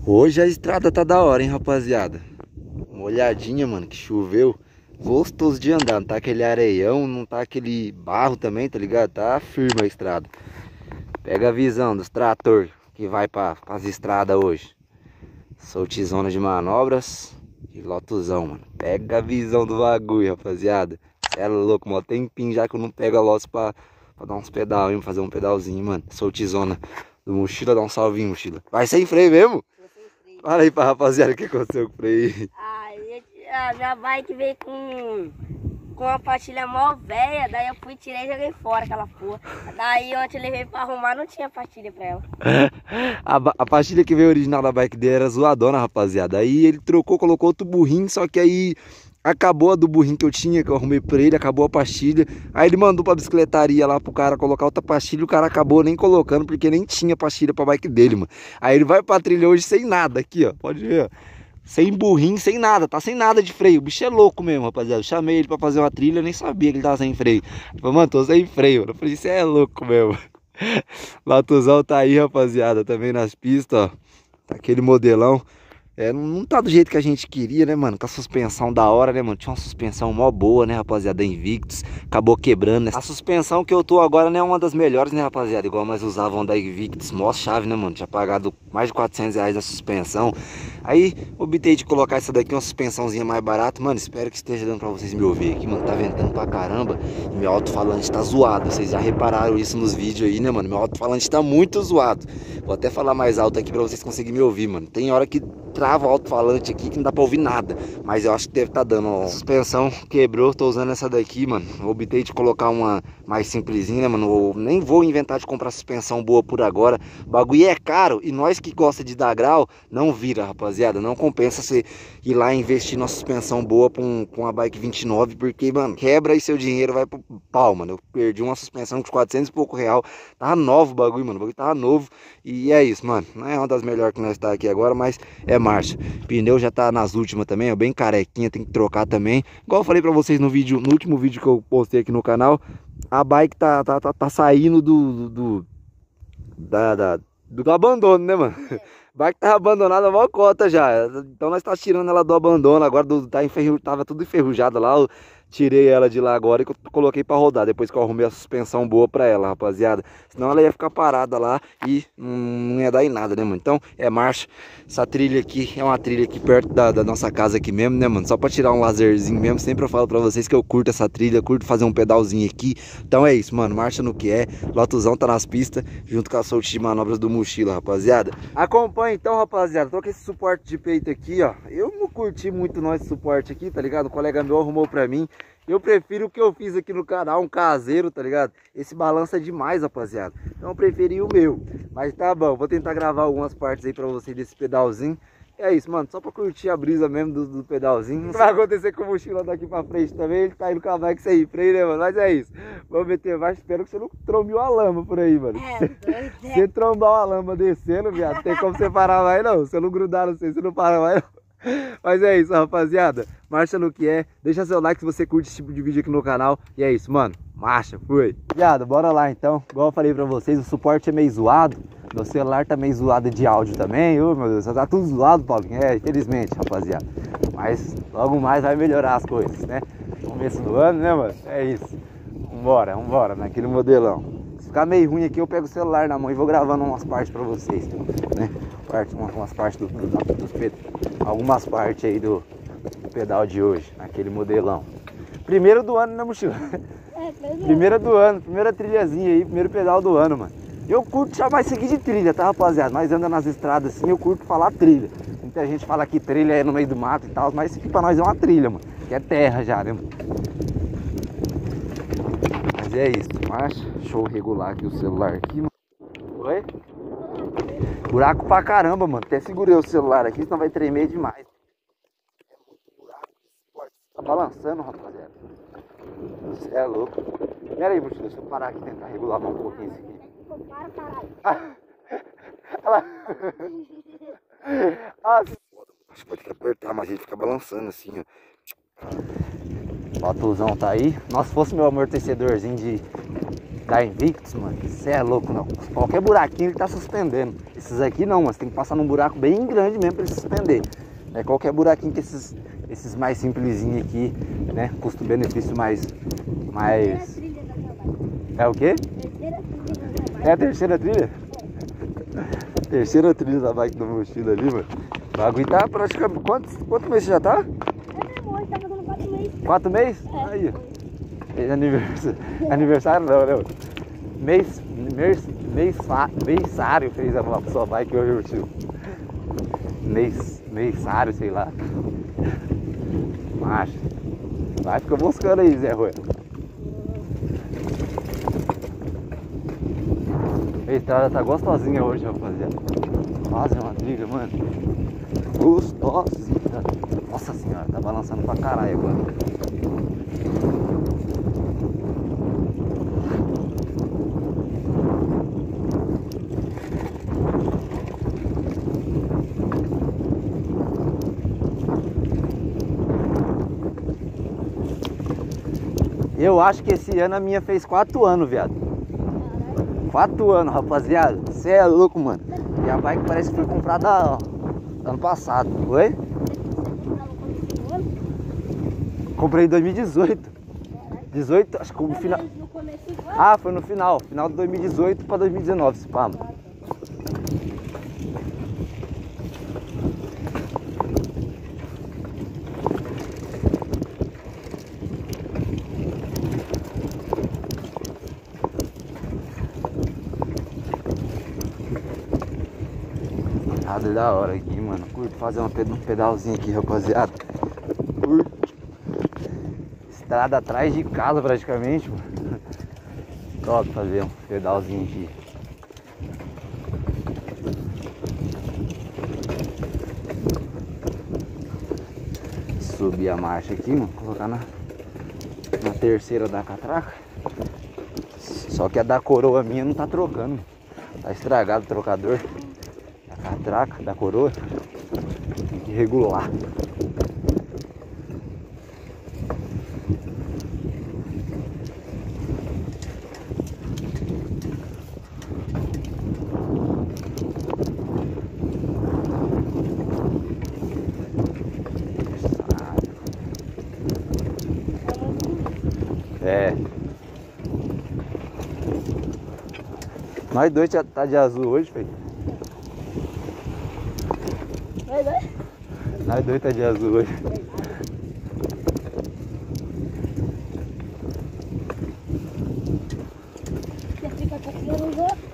Hoje a estrada tá da hora, hein, rapaziada. Uma olhadinha, mano, que choveu. Gostoso de andar, não tá aquele areião, não tá aquele barro também, tá ligado? Tá firme a estrada. Pega a visão dos trator que vai pras estradas hoje. Soltizona de manobras e lotuzão, mano. Pega a visão do bagulho, rapaziada. Cê é louco, mano. Tempinho já que eu não pego a lote pra dar uns pedal, hein? Fazer um pedalzinho, mano. Soltizona do Mochila, dá um salvinho, Mochila. Vai sem freio mesmo? Fala aí pra rapaziada o que aconteceu com o freio. A minha bike veio com uma pastilha mó velha, daí eu fui, tirei e joguei fora aquela porra. Daí ontem eu levei pra arrumar, não tinha pastilha pra ela. A pastilha que veio original da bike dele era zoadona, rapaziada. Aí ele trocou, colocou outro burrinho, só que aí acabou a do burrinho que eu tinha, que eu arrumei pra ele, acabou a pastilha. Aí ele mandou pra bicicletaria lá pro cara colocar outra pastilha, o cara acabou nem colocando, porque nem tinha pastilha pra bike dele, mano. Aí ele vai pra trilha hoje sem nada, aqui ó, pode ver, ó. Sem burrinho, sem nada, tá sem nada de freio. O bicho é louco mesmo, rapaziada. Eu chamei ele pra fazer uma trilha, eu nem sabia que ele tava sem freio. Ele falou, mano, tô sem freio. Eu falei, você é louco mesmo. Latuzão tá aí, rapaziada, também nas pistas, ó. Tá aquele modelão. Não tá do jeito que a gente queria, né, mano? Com a suspensão da hora, né, mano? Tinha uma suspensão mó boa, né, rapaziada, da Invictus. Acabou quebrando, né? A suspensão que eu tô agora não é uma das melhores, né, rapaziada? Igual nós usavam da Invictus. Mó chave, né, mano? Tinha pagado mais de 400 reais na suspensão. Aí, optei de colocar essa daqui, uma suspensãozinha mais barata. Mano, espero que esteja dando pra vocês me ouvir aqui, mano. Tá ventando pra caramba. E meu alto-falante tá zoado. Vocês já repararam isso nos vídeos aí, né, mano? Meu alto-falante tá muito zoado. Vou até falar mais alto aqui pra vocês conseguirem me ouvir, mano. Tem hora que trava o alto-falante aqui que não dá pra ouvir nada. Mas eu acho que deve tá dando, ó. A suspensão quebrou, tô usando essa daqui, mano. Optei de colocar uma mais simplesinha, né, mano? Eu nem vou inventar de comprar suspensão boa por agora. O bagulho é caro e nós que gosta de dar grau, não vira, rapaziada. Não compensa você ir lá e investir numa suspensão boa pra uma bike 29, porque, mano, quebra e seu dinheiro vai pro pau, mano. Eu perdi uma suspensão de 400 e pouco real. Tava novo o bagulho, mano. O bagulho tava novo. E é isso, mano. Não é uma das melhores que nós tá aqui agora, mas é marcha. Pneu já tá nas últimas também, ó, bem carequinha, tem que trocar também. Igual eu falei pra vocês no último vídeo que eu postei aqui no canal, a bike tá saindo do abandono, né, mano? A bike tava abandonada a maior cota já. Então nós tá tirando ela do abandono, agora tava tudo enferrujado lá. Eu tirei ela de lá agora e coloquei pra rodar, depois que eu arrumei a suspensão boa pra ela, rapaziada. Senão ela ia ficar parada lá e não ia dar em nada, né, mano? Então é marcha. Essa trilha aqui é uma trilha aqui perto da nossa casa aqui mesmo, né, mano? Só pra tirar um lazerzinho mesmo. Sempre eu falo pra vocês que eu curto essa trilha, curto fazer um pedalzinho aqui. Então é isso, mano, marcha no que é. Lotuzão tá nas pistas, junto com a Solti de manobras do Mochila, rapaziada. Acompanha então, rapaziada. Tô com esse suporte de peito aqui, ó. Eu não curti muito não esse suporte aqui, tá ligado? O colega meu arrumou pra mim. Eu prefiro o que eu fiz aqui no canal, um caseiro, tá ligado? Esse balança demais, rapaziada. Então eu preferi o meu. Mas tá bom, vou tentar gravar algumas partes aí pra vocês desse pedalzinho. É isso, mano, só pra curtir a brisa mesmo do pedalzinho. O que vai acontecer com o Mochila daqui pra frente também? Ele tá indo com a bike sem freio, né, mano? Mas é isso. Vamos meter mais, espero que você não trombeou a lama por aí, mano. Se você trombar uma lama descendo, viado, não tem como você parar mais não. Se eu não grudar, não sei, você não para mais não. Mas é isso, rapaziada. Marcha no que é. Deixa seu like se você curte esse tipo de vídeo aqui no canal. E é isso, mano. Marcha, fui. Viado, bora lá então. Igual eu falei pra vocês, o suporte é meio zoado. Meu celular tá meio zoado de áudio também. Ô, meu Deus, tá tudo zoado, Paulinho. Infelizmente, rapaziada. Mas logo mais vai melhorar as coisas, né? Começo do ano, né, mano? É isso. Vambora, naquele modelão. Se ficar meio ruim aqui, eu pego o celular na mão e vou gravando umas partes pra vocês, né? Umas partes algumas partes aí do pedal de hoje, naquele modelão. Primeiro do ano, né, Mochila? Primeira do ano, primeira trilhazinha aí, primeiro pedal do ano, mano. Eu curto chamar isso aqui de trilha, tá, rapaziada? Nós andamos nas estradas assim, eu curto falar trilha. Muita gente fala que trilha é no meio do mato e tal, mas isso aqui pra nós é uma trilha, mano. Que é terra já, né, mano? Mas é isso, marcha. Deixa eu regular aqui o celular aqui, mano. Oi? Buraco pra caramba, mano. Até segurei o celular aqui, senão vai tremer demais. É muito buraco. Tá balançando, rapaziada. Você é louco. Pera aí, Mochila, deixa eu parar aqui e tentar regular um pouquinho isso aqui. Para, caralho. Olha lá. Acho que pode ter que apertar, mas ele fica balançando assim, ó. O Latuzão tá aí. Nossa, se fosse meu amortecedorzinho da Invictus, mano. Você é louco, não. Qualquer buraquinho ele tá suspendendo. Esses aqui não, mas tem que passar num buraco bem grande mesmo pra ele suspender. É qualquer buraquinho que esses mais simplesinhos aqui, né? Custo-benefício mais. É o quê? É a terceira trilha? Terceira trilha da bike do mochila ali, mano. O bagulho tá praticamente. Quanto mês você já tá? Tá fazendo 4 meses. 4 meses? É. Aí, ó. Aniversário não, né? Mêsário fez a sua bike hoje, tio. Mêsário, sei lá. Macho. Vai ficar buscando aí, Zé Rui. A estrada tá gostosinha hoje, rapaziada. Quase uma trilha, mano. Gostosinha. Nossa senhora, tá balançando pra caralho agora. Eu acho que esse ano a minha fez 4 anos, viado. 4 anos, rapaziada. Você é louco, mano. E a bike parece que foi comprada ó, ano passado. Oi? Comprei em 2018. 18, acho que no final. Ah, foi no final. Final de 2018 pra 2019, esse pá, mano. Nada da hora aqui, mano. Curto fazer um pedalzinho aqui, rapaziada. Curto. Estrada atrás de casa praticamente, mano. Top fazer um pedalzinho aqui. Subir a marcha aqui, mano. Colocar na terceira da catraca. Só que a da coroa minha não tá trocando. Tá estragado o trocador. A catraca da coroa. Tem que regular. É. Nós dois já tá de azul hoje, filho. Nós dois tá de azul hoje. Você fica copiando os outros.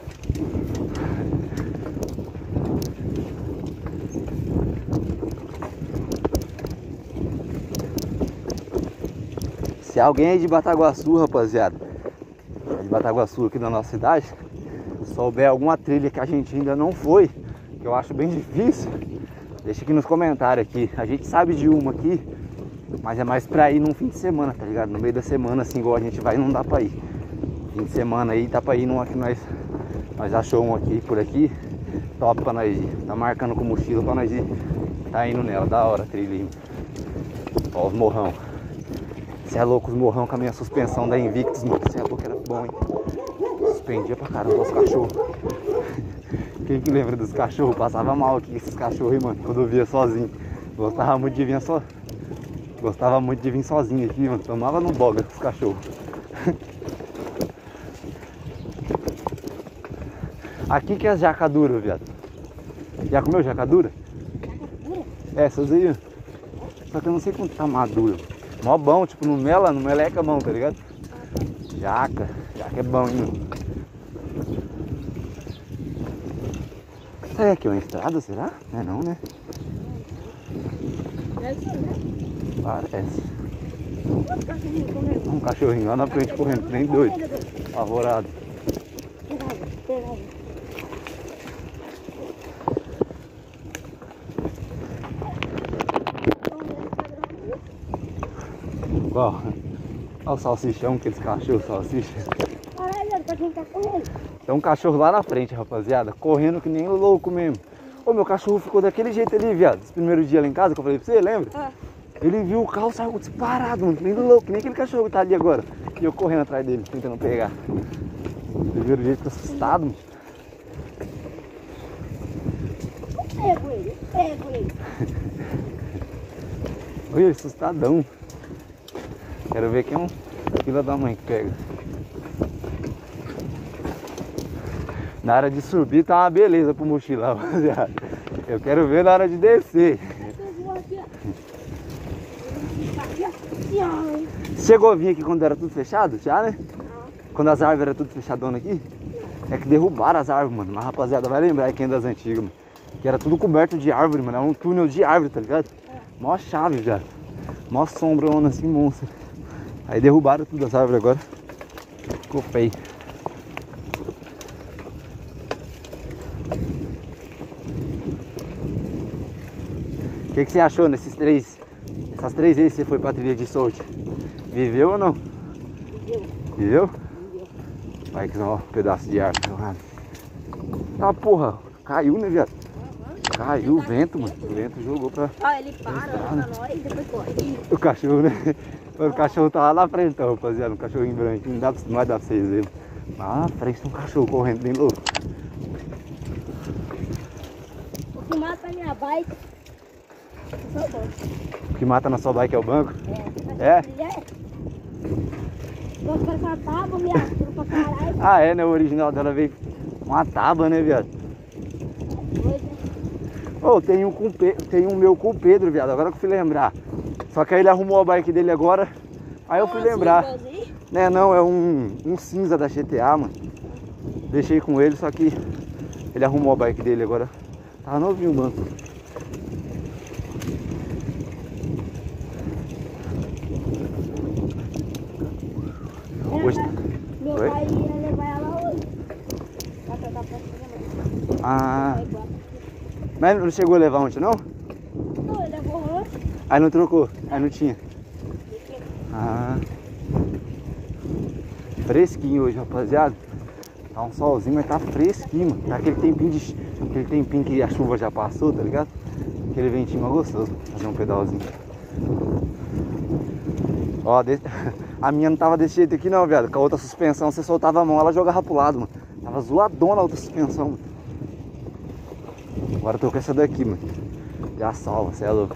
Se alguém aí de Bataguaçu, rapaziada, de Bataguaçu aqui da nossa cidade, souber alguma trilha que a gente ainda não foi, que eu acho bem difícil, deixa aqui nos comentários aqui. A gente sabe de uma aqui, mas é mais pra ir num fim de semana, tá ligado? No meio da semana, assim, igual a gente vai, não dá pra ir. Fim de semana aí, dá pra ir numa que nós achamos um aqui, por aqui, top pra nós ir. Tá marcando com mochila pra nós ir. Tá indo nela, da hora a trilha. Ó os morrão. Você é louco, os morrão com a minha suspensão da Invictus, mano. Você é louco, era bom, hein? Suspendia pra caramba os cachorros. Quem que lembra dos cachorros? Passava mal aqui esses cachorros, hein, mano, quando eu via sozinho. Gostava muito de vir sozinho aqui, mano. Tomava no boga com os cachorros. Aqui que é as jacaduras, viado. Já comeu jacadura? É, essas aí. Só que eu não sei quanto tá madura. Mó bom, tipo, não meleca a mão, tá ligado? Jaca é bom, hein, mano. Será que é uma estrada, será? Não é não, né? Parece. Um cachorrinho lá na frente correndo, nem doido. Apavorado. Ó, olha o salsichão, aqueles cachorros salsicha. Caralho, pra quem tá correndo. Tem um cachorro lá na frente, rapaziada, correndo que nem louco mesmo. Ô, meu cachorro ficou daquele jeito ali, viado. Esse primeiro dia lá em casa que eu falei pra você, lembra? Ah. Ele viu o carro, saiu disparado, mano, que nem louco, que nem aquele cachorro que tá ali agora. E eu correndo atrás dele, tentando pegar. Vocês viram o jeito que eu tô assustado, mano? Pego ele. Olha, assustadão. Quero ver quem é um filho da mãe que pega. Na hora de subir tá uma beleza pro mochilão, rapaziada. Eu quero ver na hora de descer. Chegou a vir aqui quando era tudo fechado? Já, né? Quando as árvores eram tudo fechadonas aqui? É que derrubaram as árvores, mano. Mas rapaziada, vai lembrar quem é das antigas, mano. Que era tudo coberto de árvore, mano. Era um túnel de árvore, tá ligado? Mó chave, já. Mó sombrona assim, monstro. Aí derrubaram tudo as árvores agora. Ficou feio. O que você achou essas três vezes que você foi pra trilha de sorte? Viveu ou não? Viveu? Vai que não, um pedaço de árvore. Tá, porra, caiu, né, viado? Caiu o vento, mano. O vento jogou pra... Ó, ele para, olha pra nós e depois corre. O cachorro, né? O cachorro tá lá na frente, então, rapaziada. Um cachorrinho branco. Não vai dar pra vocês verem. Lá na frente tem um cachorro correndo bem louco. O que mata a minha bike é só o banco. O que mata na sua bike é o banco? É? Nossa, parece uma tábua, viado. Tudo pra caralho. Ah, é, né? O original dela veio com uma tábua, né, viado? Ô, tem um meu com o Pedro, viado. Agora que eu fui lembrar. Só que aí ele arrumou a bike dele agora. Aí eu fui lembrar. Né, não, é um cinza da GTA, mano. Deixei com ele, só que ele arrumou a bike dele agora. Tava novinho, mano. Hoje... Meu Oi? pai ia levar ela hoje. Pra pegar pra cima. Ah. Mas não chegou a levar ontem, não? Não, ele levou antes. Aí não trocou? Aí não tinha? Ah. Fresquinho hoje, rapaziada. Tá um solzinho, mas tá fresquinho, mano. Tá aquele tempinho que a chuva já passou, tá ligado? Aquele ventinho mais gostoso. Fazer um pedalzinho. Ó, a minha não tava desse jeito aqui não, viado. Com a outra suspensão, você soltava a mão, ela jogava pro lado, mano. Tava zoadona a outra suspensão, mano. Agora eu tô com essa daqui, mano. Já salva, você é louco.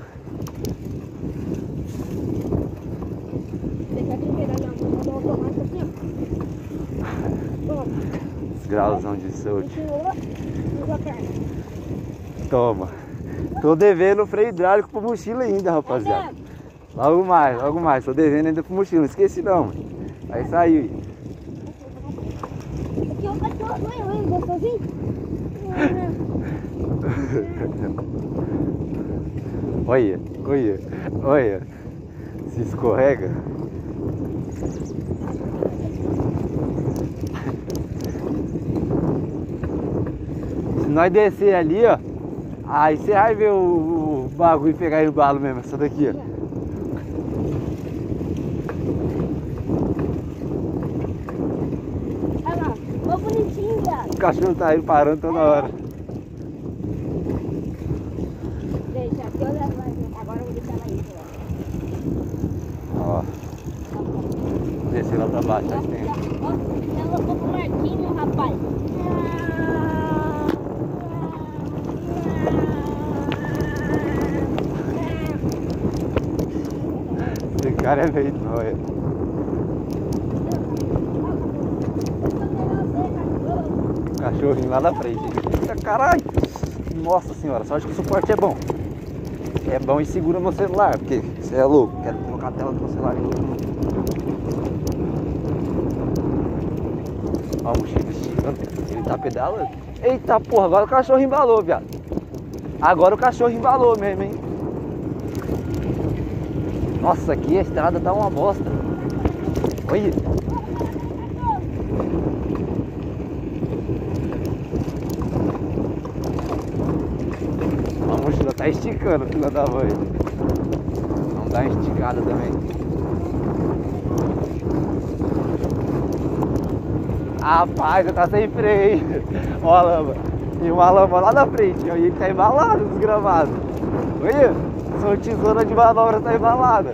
Deixa aqui pegar na mão do automático assim, ó. Esse grauzão de sorte. Usa a perna. Toma. Tô devendo o freio hidráulico pro mochila ainda, rapaziada. Logo mais. Tô devendo ainda pro mochila. Não esqueci não, mano. Vai sair. Aqui é o cachorro, hein? Gostosinho? Olha. Se escorrega. Se nós descer ali, ó, aí você vai ver o bagulho pegar aí o balo mesmo, essa daqui, ó. Olha lá, ó bonitinho, viado. O cachorro tá aí parando toda hora. Deixa aqui, eu levo ela. Agora eu vou deixar ela aí, Ó. Descer lá pra baixo, aí tem. ó. Ela foi pro Marquinho, rapaz. Esse cara é meio nóia. Cachorrinho lá na frente. Eita, caralho! Nossa senhora, só acho que o suporte é bom. É bom e segura meu celular, porque você é louco. Quero colocar a tela do meu celular em outro. Ó, o mochila esticando. Ele tá pedalando. Eita porra, agora o cachorro embalou, viado. Agora o cachorro embalou mesmo, hein? Nossa, aqui a estrada tá uma bosta. Olha. A mochila tá esticando, filha da mãe. Não dá esticada também. Rapaz, já tá sem freio. Ó a lama. Tem uma lama lá na frente, ó, e ele tá embalado, desgramado. Olha, sua tesoura de manobra tá embalada.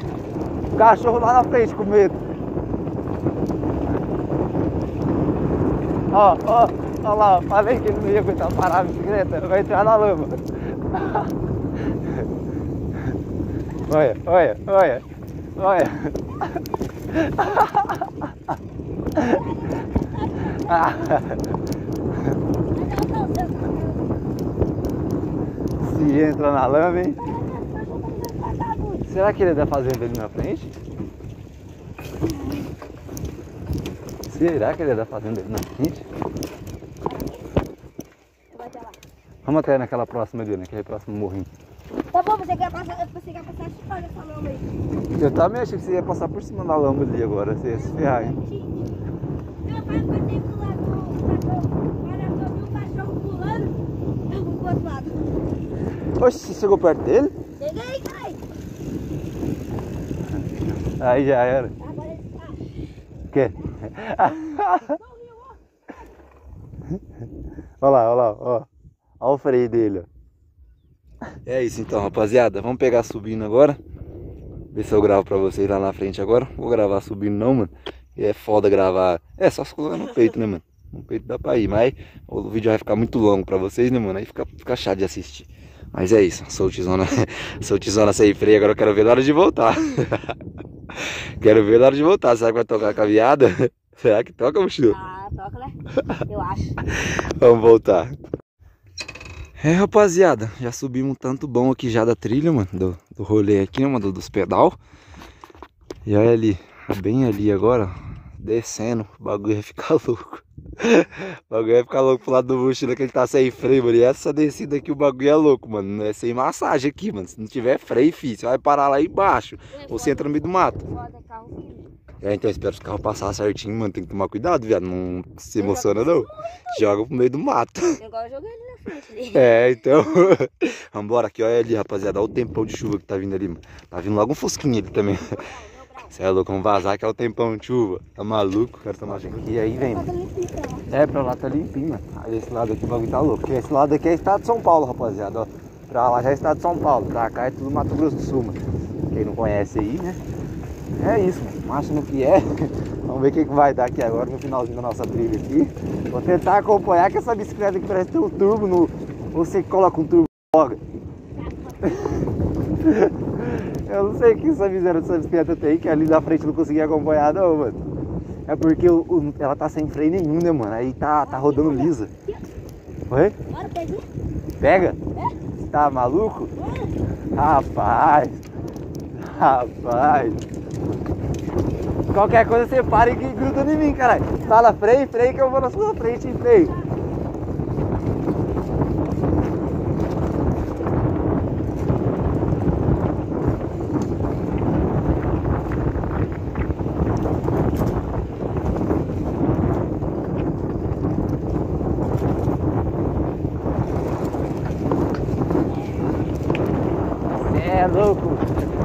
O cachorro lá na frente com medo. Ó, ó, ó lá, ó. Falei que ele não ia aguentar parar a bicicleta, vai entrar na lama. Olha, olha, olha, olha. Se entra na lama, hein? Será que ele é da fazenda ali na frente? Será que ele é da fazenda ali na frente? Vamos até naquela próxima ali, naquele próximo morrinho. Tá bom, você quer passar chupando essa lama aí. Eu também achei que você ia passar por cima da lama ali agora, você ia se ferrar, hein? Meu pai passei pro lado do cachorro. Olha, eu vi o cachorro pulando. Eu vou pro outro lado. Oxe, você chegou perto dele? Cheguei, cara. Aí já era. Agora ele tá. Quê? Olha lá, olha lá, ó. Olha o freio dele, ó. É isso então, rapaziada. Vamos pegar subindo agora. Ver se eu gravo pra vocês lá na frente agora. Vou gravar subindo não, mano. E é foda gravar. É, só se colocar no peito, né, mano? No peito dá pra ir, mas o vídeo vai ficar muito longo pra vocês, né, mano? Aí fica chato de assistir. Mas é isso, sou tizona sem freio. Agora eu quero ver na hora de voltar. Quero ver na hora de voltar. Será que vai tocar com a viada? Será que toca, mochila? Ah, toca, né? Eu acho. Vamos voltar. É, rapaziada, já subimos um tanto bom aqui já da trilha, mano, do rolê aqui, né, mano, dos pedal. E olha ali, bem ali agora, descendo, o bagulho vai ficar louco. O bagulho vai ficar louco pro lado do mochila que ele tá sem freio, mano. E essa descida aqui o bagulho é louco, mano, é sem massagem aqui, mano. Se não tiver freio, filho, você vai parar lá embaixo, ou você entra no meio do mato. É, então eu espero os carros passar certinho, mano, tem que tomar cuidado, viado, não se emociona não. Joga pro meio do mato. Igual eu joguei ali na frente ali. É, então. Vambora aqui, olha ali, rapaziada. Olha o tempão de chuva que tá vindo ali, mano. Tá vindo logo um fusquinha ali também. Você é louco, vamos vazar que é o tempão de chuva. Tá maluco? Quero tomar aqui. E aí vem. É, pra lá tá limpinho, mano. Aí esse lado aqui o bagulho tá louco. Porque esse lado aqui é estado de São Paulo, rapaziada. Ó. Pra lá já é estado de São Paulo. Pra cá é tudo Mato Grosso do Sul, mano. Quem não conhece aí, né? É isso, mano. Acho no que é. Vamos ver o que vai dar aqui agora no finalzinho da nossa trilha aqui. Vou tentar acompanhar que essa bicicleta aqui parece ter um turbo no... Você coloca um turbo logo. Eu não sei o que essa visão dessa bicicleta tem, que ali da frente não consegui acompanhar não, mano. É porque ela tá sem freio nenhum, né, mano? Aí tá rodando lisa. Oi? Bora, pega. Pega? Você tá maluco? Rapaz. Rapaz. Qualquer coisa você para e gruda em mim, caralho. Fala freio, freio que eu vou na sua frente em freio. Cê é louco.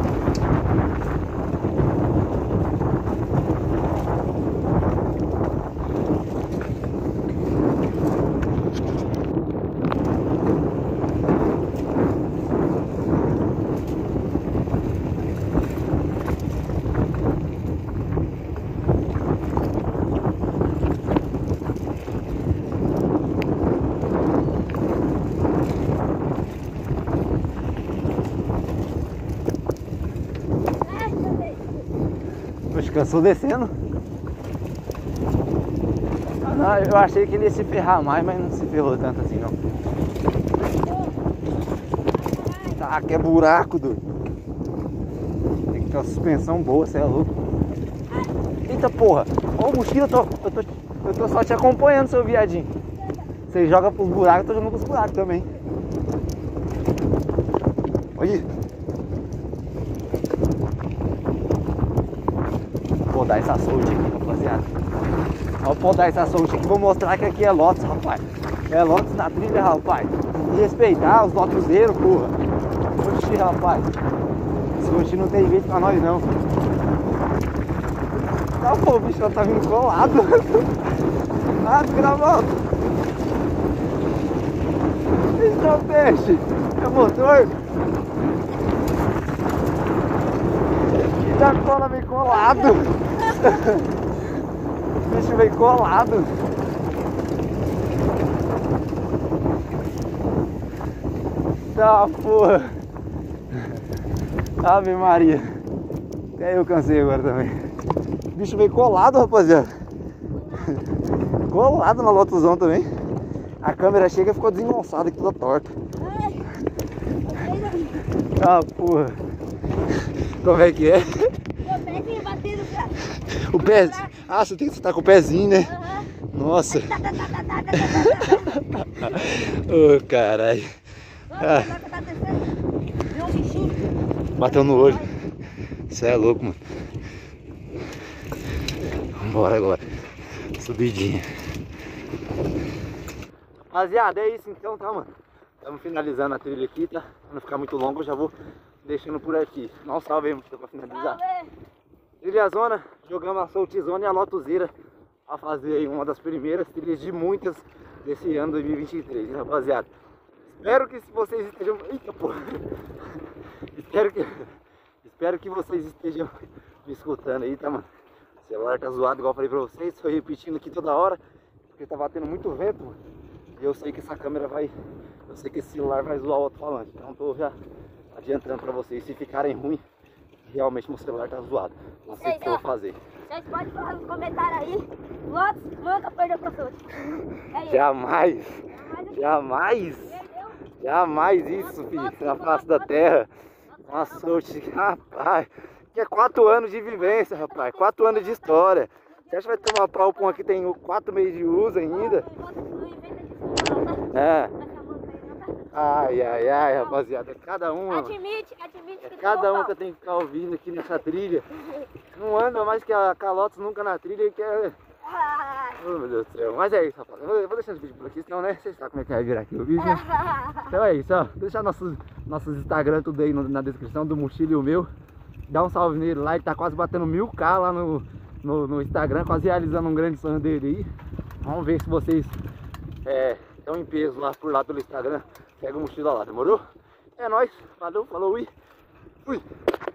Cansou descendo. Não, eu achei que ele ia se ferrar mais, mas não se ferrou tanto assim não. Tá, que é buraco, doido. Tem que ter uma suspensão boa, você é louco. Eita porra! Ô mochila, eu tô só te acompanhando, seu viadinho. Você joga pros buracos, eu tô jogando pros buracos também. Olha. Vou dar essa sorte aqui, rapaziada. Vou dar essa sorte aqui. Vou mostrar que aqui é Lotus, rapaz. É Lotus na trilha, rapaz. E respeitar os lotuzeiros, porra. Oxi, rapaz. Esse oxi não tem jeito pra nós, não. Tá, pô, o bicho tá vindo colado. Ah, desgravado. Isso é um peixe. É motor. E da cola vem colado. O bicho veio colado. Tá, porra. Ave Maria. Até eu cansei agora também. O bicho veio colado, rapaziada. Colado na Lotusão também. A câmera chega e ficou desengonçada aqui toda torta. Ah, porra. Como é que é? O pezinho batendo pra... O pé. Ah, você tem que estar com o pezinho, né? Nossa. Ô, caralho. Ah. Deu um xixi. Bateu no olho. Você é louco, mano. Vambora agora. Subidinha. Rapaziada, é isso então, tá, mano? Estamos finalizando a trilha aqui, tá? Pra não ficar muito longo, eu já vou deixando por aqui. Dá um salve aí, mano, pra finalizar. Trilha zona, jogamos a Soltizona e a Lotuzeira a fazer aí uma das primeiras trilhas de muitas desse ano 2023, hein, rapaziada? Espero que vocês estejam... Eita, porra! Espero que vocês estejam me escutando aí, tá, mano? O celular tá zoado, igual eu falei pra vocês, tô repetindo aqui toda hora, porque tá batendo muito vento, mano. E eu sei que essa câmera vai... Eu sei que esse celular vai zoar o alto-falante, então tô já adiantando pra vocês, se ficarem ruim, realmente meu celular tá zoado. Não sei o que eu vou fazer. Vocês podem falar nos comentários aí. Lotus nunca perdeu pra Solte. Jamais! Jamais! Jamais isso, filho, na face da terra. Uma Solte, rapaz. Que é 4 anos de vivência, rapaz. 4 anos de história. Você acha que vai tomar pau pra uma que tem 4 meses de uso ainda? É. Ai, ai, ai, rapaziada. É cada uma. Admite É que cada um que eu tenho que ficar ouvindo aqui nessa trilha. Não anda mais que a Lotus nunca na trilha e quer... Oh, meu Deus do céu. Mas é isso, rapaz. Eu vou deixando esse vídeo por aqui, senão, né? Vocês sabem como é que vai virar aqui o vídeo, né? Então é isso, ó. Vou deixar nossos Instagram tudo aí na descrição do Mochila e o meu. Dá um salve nele lá, ele tá quase batendo 1000k lá no Instagram, quase realizando um grande sonho dele aí. Vamos ver se vocês estão em peso lá por lá pelo Instagram. Pega o Mochila lá, demorou? É nóis, valeu, falou e fui!